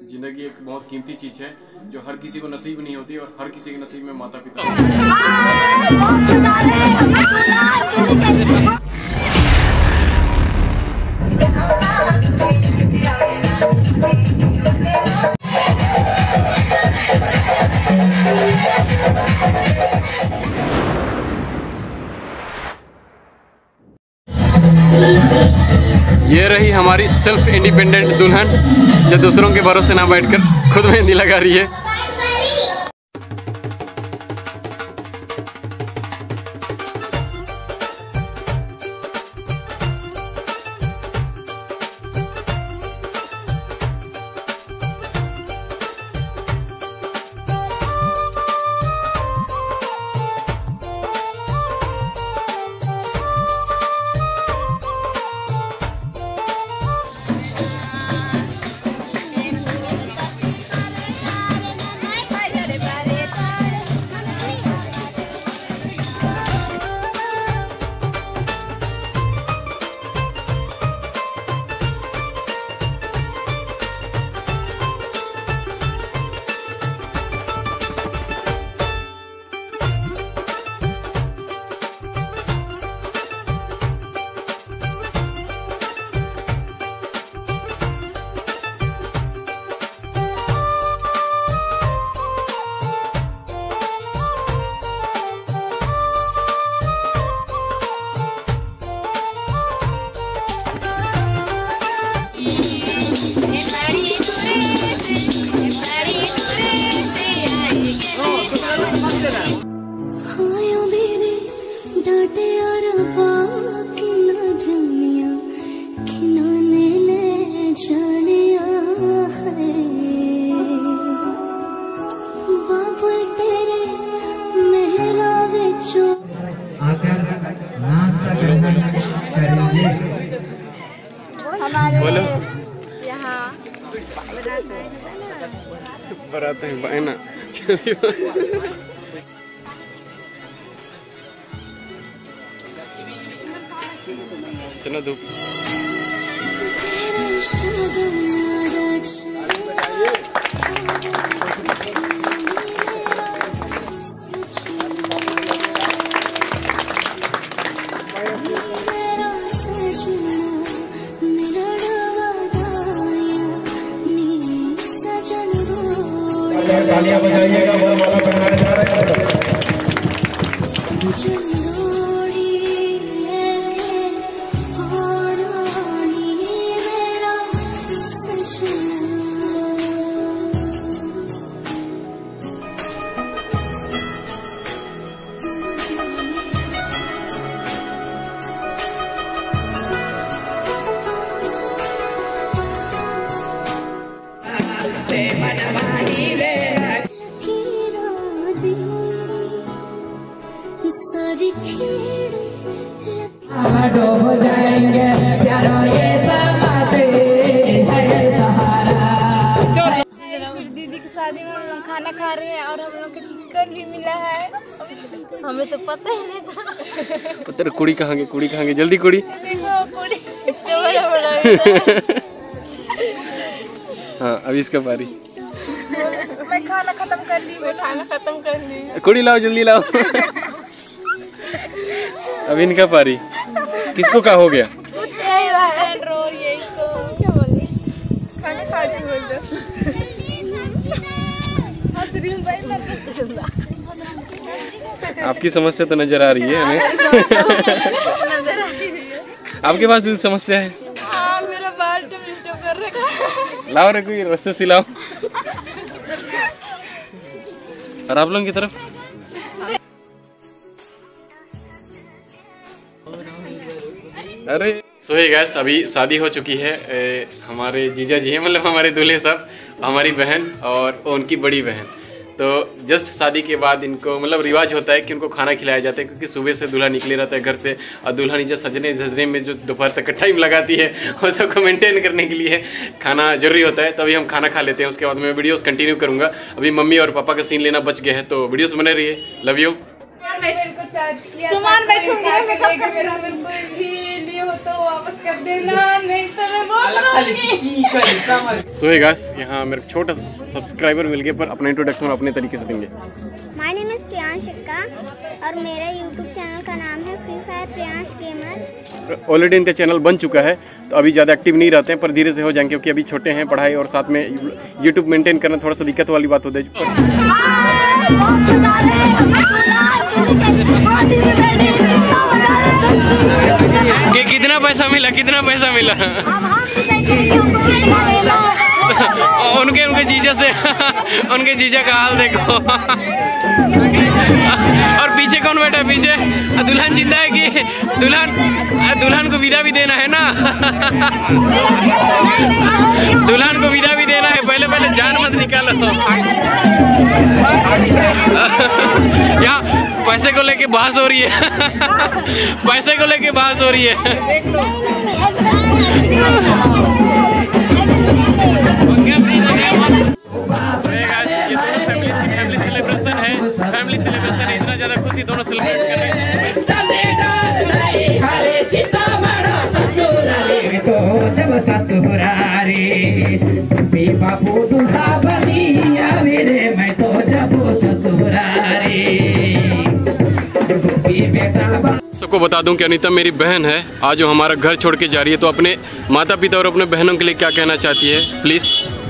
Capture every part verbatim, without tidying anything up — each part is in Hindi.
जिंदगी एक बहुत कीमती चीज है जो हर किसी को नसीब नहीं होती और हर किसी के नसीब में माता पिता। ये रही हमारी सेल्फ इंडिपेंडेंट दुल्हन जो दूसरों के भरोसे ना बैठकर खुद मेहंदी लगा रही है। बोलो यहाँ बनाते हैं बहना। इतना धूप तालियां बजाइएगा, वरमाला पहनाया जा रहा है। डूब जाएंगे प्यारो ये समाते है सहारा। दीदी की शादी में हम लोग खाना खा रहे हैं और हम लोग को चिकन भी मिला है। हमें तो पता ही नहीं था। पता कुड़ी कहाँ गई, कुड़ी कहाँ गई, जल्दी कुड़ी। देखो कुड़ी कितना बड़ा बड़ा है। हाँ अभी इसका बारी। मैं खाना खत्म कर ली, मैं खाना खत्म कर ली। कुड़ी लाओ, जल्दी लाओ। अभी इनका पारी। किसको क्या हो गया? आपकी समस्या तो नजर आ रही है हमें। आपके पास भी समस्या है? हाँ, मेरा बाल डिस्टर्ब कर रखा है। लाओ रे कोई रस्से सिलाओ। और आप लोगों की तरफ अरे सो हे गाइस, अभी शादी हो चुकी है। ए, हमारे जीजा जी हैं, मतलब हमारे दूल्हे साहब, हमारी बहन और उनकी बड़ी बहन। तो जस्ट शादी के बाद इनको मतलब रिवाज होता है कि उनको खाना खिलाया जाता है, क्योंकि सुबह से दूल्हा निकले रहता है घर से और दुल्हन जो सजने धजने में जो दोपहर तक का टाइम लगाती है वो सबको मेंटेन करने के लिए खाना जरूरी होता है। तो अभी हम खाना खा लेते हैं, उसके बाद मैं वीडियोस कंटिन्यू करूँगा। अभी मम्मी और पापा का सीन लेना बच गया है, तो वीडियोस बने रहिए। Love you. सामान बैठूंगी, मेरे को भी लिए होता तो वापस कर देना, नहीं तो मैं बहुत रोऊंगी। सो हे गाइस, यहाँ मेरे को छोटा सब्सक्राइबर मिल गया पर अपना इंट्रोडक्शन अपने तरीके से देंगे। माय नेम इज प्रियांश शिक्का और मेरा यूट्यूब चैनल का नाम है free fire Priyansh gamer. Already इनका चैनल बन चुका है तो अभी ज़्यादा एक्टिव नहीं रहते हैं, पर धीरे से हो जाएंगे क्योंकि अभी छोटे हैं, पढ़ाई और साथ में यूट्यूब मेंटेन करना थोड़ा सा दिक्कत वाली बात होती है। कि कितना पैसा मिला, कितना पैसा मिला उनके उनके जीजा से उनके जीजा का हाल देखो। और पीछे कौन बैठा है? पीछे दुल्हन जिंदा है कि दुल्हन दुल्हन को विदा भी देना है ना। दुल्हन को विदा भी देना है, पहले पहले जान मत निकालो। यहाँ पैसे को लेके बहस हो रही है। पैसे को लेके बहस हो रही है। फैमिली सेलिब्रेशन है, फैमिली सेलिब्रेशन है, इतना ज्यादा खुशी दोनों सेलिब्रेट कर रहे हैं। सबको बता दूं कि अनीता मेरी बहन है, आज वो हमारा घर छोड़ के जा रही है, तो अपने माता पिता और अपने बहनों के लिए क्या कहना चाहती है प्लीज?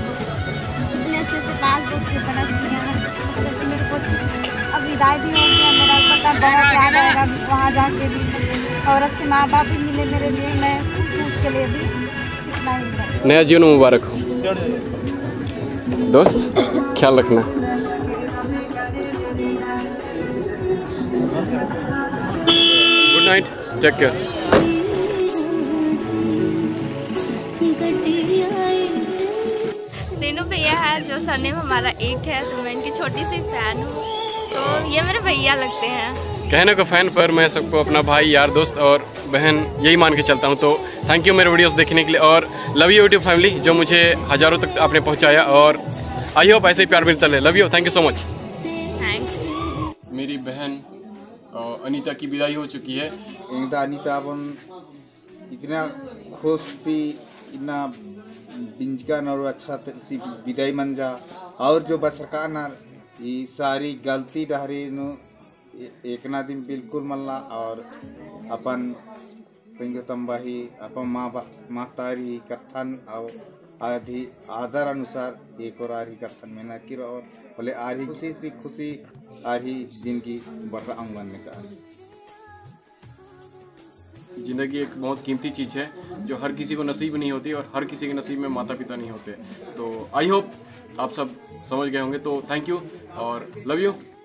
अब विदाई भी हो गया, मेरा पता बहुत याद आएगा वहाँ जाके भी, और अच्छे माँ बाप भी मिले मेरे लिए, मैं खुश के लिए भी इतना ही। नया जीवन मुबारक हो दोस्त, ख्याल रखना। Good night, take care. Seenu भैया है जो सरनेम हमारा एक है, तो मैं इनकी छोटी सी फैन हूँ, तो ये मेरे भैया लगते हैं। कहने को फैन पर मैं सबको अपना भाई, यार, दोस्त और बहन यही मान के चलता हूँ। तो थैंक यू मेरे वीडियोस देखने के लिए, और लव यू यूट्यूब फैमिली जो मुझे हज़ारों तक आपने पहुँचाया, और आई होप ऐसे ही प्यार मिलता रहे। Love you, thank you so much. Thanks. मेरी बहन अनीता की विदाई हो चुकी है। एकदा अनीता अपन इतना खुश थी, इतना बिंजकान और अच्छा सी विदाई मन जा, और जो बसरकान ये सारी गलती डहरी नु एक ना दिन बिल्कुल मल्ला, और अपन तेंगे तंबाही अपन माँ मातारी कथन और आदि आदर अनुसार एक और आरी कथन में न किरो, और बोले आरी खुशी थी खुशी आरी जिंदगी बढ़ा अंगन में का। ज़िंदगी एक बहुत कीमती चीज़ है जो हर किसी को नसीब नहीं होती, और हर किसी के नसीब में माता पिता नहीं होते। तो आई होप आप सब समझ गए होंगे। तो थैंक यू और लव यू।